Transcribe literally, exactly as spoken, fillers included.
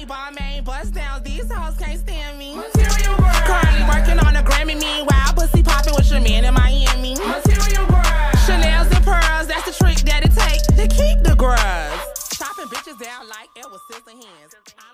Cardi Balmain bust downs, these hoes can't stand me. Material girl. Cardi working on a Grammy, meanwhile pussy popping with your man in Miami. Material girl. Chanel's and pearls, that's the trick that it takes to keep the grubs. Chopping bitches down like it was sister hands.